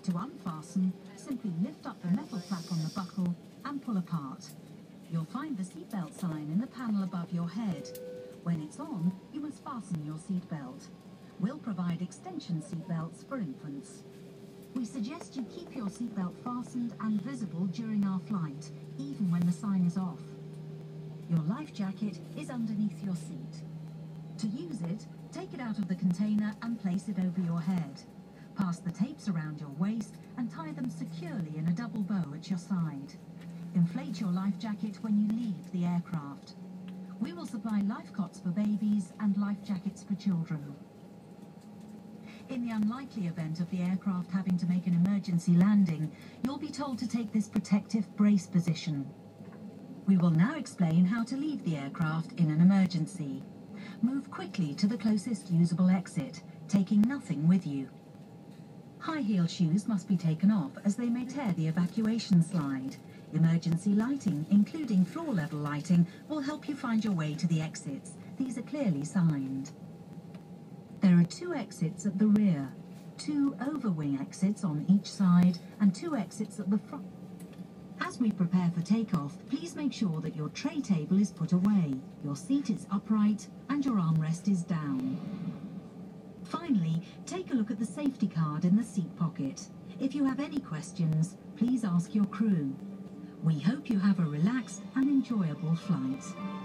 To unfasten, simply lift up the metal flap on the buckle and pull apart. You'll find the seatbelt sign in the panel above your head. When it's on, you must fasten your seatbelt. We'll provide extension seatbelts for infants. We suggest you keep your seatbelt fastened and visible during our flight, even when the sign is off. Your life jacket is underneath your seat. To use it, take it out of the container and place it over your head. Pass the tapes around your waist and tie them securely in a double bow at your side. Inflate your life jacket when you leave the aircraft. We will supply life cots for babies and life jackets for children. In the unlikely event of the aircraft having to make an emergency landing, you'll be told to take this protective brace position. We will now explain how to leave the aircraft in an emergency. Move quickly to the closest usable exit, taking nothing with you. High heel shoes must be taken off as they may tear the evacuation slide. Emergency lighting, including floor level lighting, will help you find your way to the exits. These are clearly signed. There are 2 exits at the rear, 2 overwing exits on each side, and 2 exits at the front. As we prepare for takeoff, please make sure that your tray table is put away, your seat is upright, and your armrest is down. Finally, take a look at the safety card in the seat pocket. If you have any questions, please ask your crew. We hope you have a relaxed and enjoyable flight.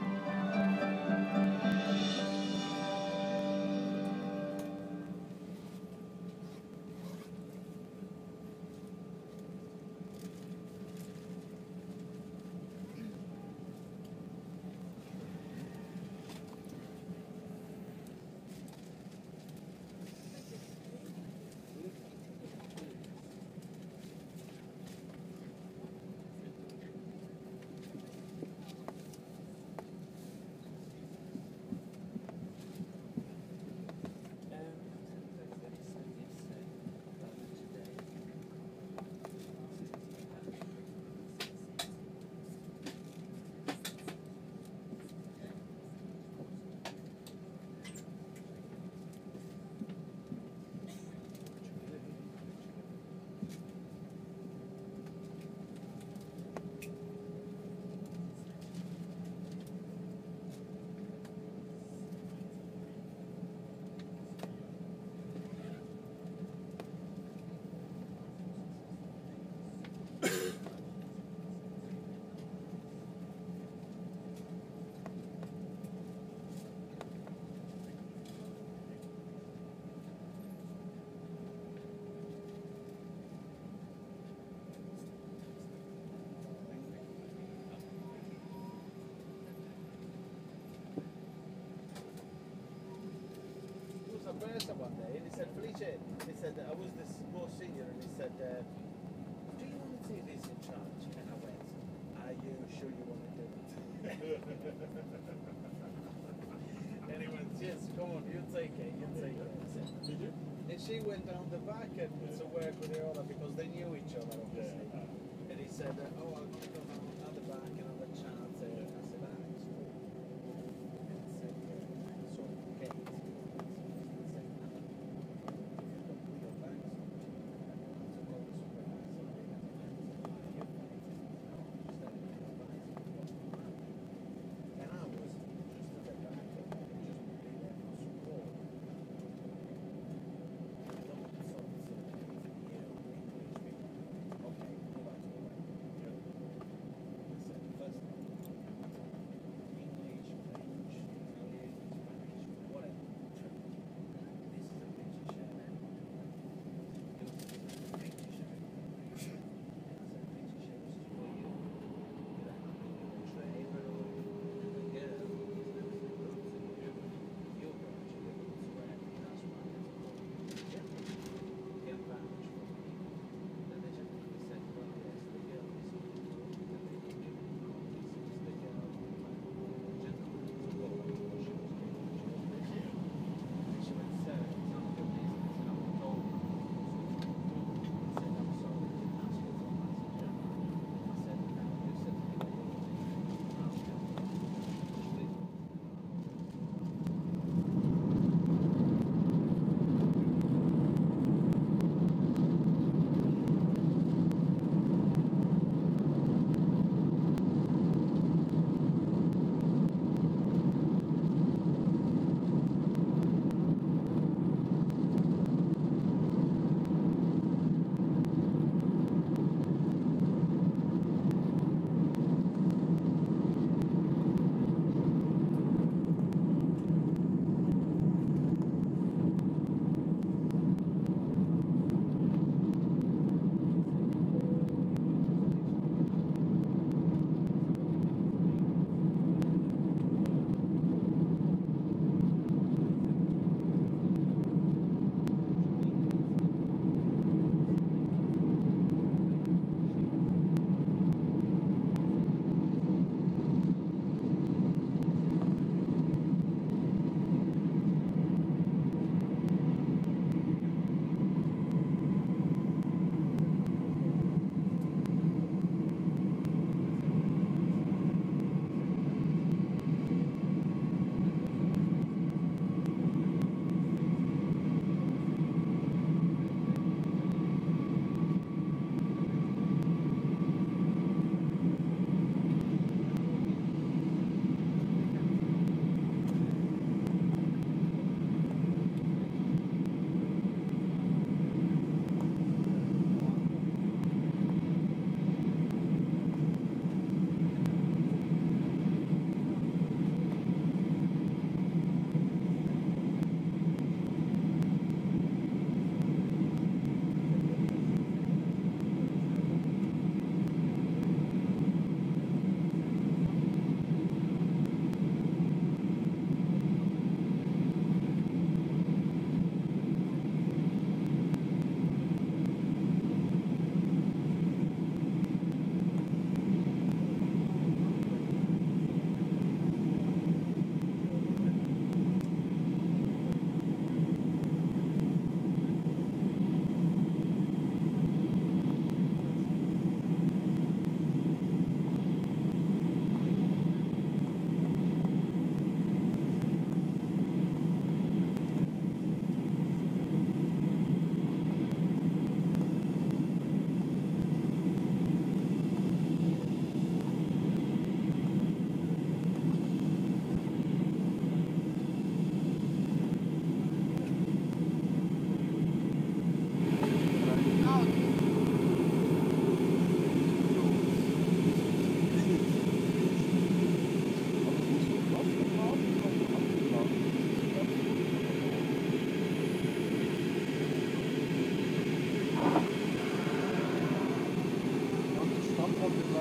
One day and he said, Felice, he said, I was this more senior, and he said, do you want to see this in charge? And I went, are you sure you want to do it? And he went, yes, come on, you take it, you take it. Said, did you? And she went down the back and to work with her other because they knew each other, obviously. And he said, oh, I'm going to go down the back and have a chat. I said, it's cool. And he said, so, okay.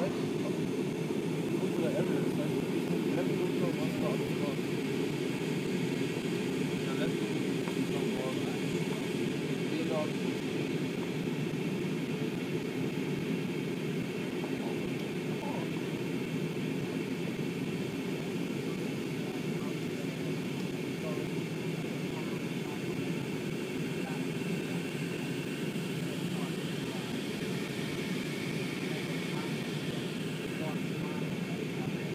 Go to the evidence. Let me go show one stop.